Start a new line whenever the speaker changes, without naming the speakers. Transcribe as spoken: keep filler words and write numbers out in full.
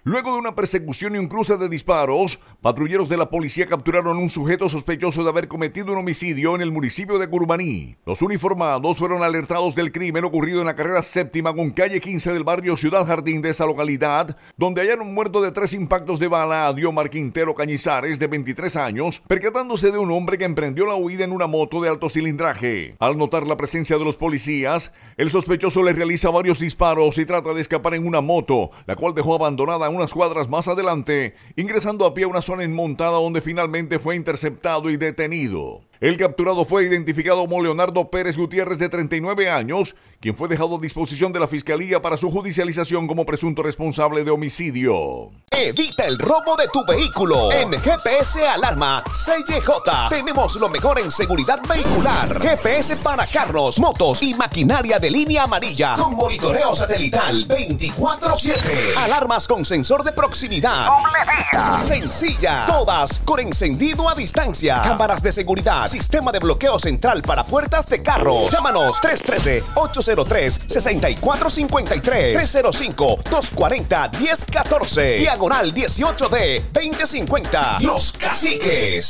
Luego de una persecución y un cruce de disparos, patrulleros de la policía capturaron a un sujeto sospechoso de haber cometido un homicidio en el municipio de Curumaní. Los uniformados fueron alertados del crimen ocurrido en la carrera séptima con calle quince del barrio Ciudad Jardín de esa localidad, donde hallaron muerto de tres impactos de bala a Diomar Quintero Cañizares, de veintitrés años, percatándose de un hombre que emprendió la huida en una moto de alto cilindraje. Al notar la presencia de los policías, el sospechoso le realiza varios disparos y trata de escapar en una moto, la cual dejó abandonada unas cuadras más adelante, ingresando a pie a una zona inmontada donde finalmente fue interceptado y detenido. El capturado fue identificado como Leonardo Pérez Gutiérrez, de treinta y nueve años, quien fue dejado a disposición de la Fiscalía para su judicialización como presunto responsable de homicidio.
Evita el robo de tu vehículo. En G P S Alarma C Y J tenemos lo mejor en seguridad vehicular. G P S para carros, motos y maquinaria de línea amarilla con monitoreo satelital veinticuatro siete. Alarmas con sensor de proximidad. Sencilla. Todas con encendido a distancia. Cámaras de seguridad. Sistema de bloqueo central para puertas de carros. Llámanos tres uno tres, ocho cero tres, seis cuatro cinco tres, tres cero cinco, dos cuatro cero, uno cero uno cuatro, diagonal dieciocho D, veinte cincuenta. Los Caciques.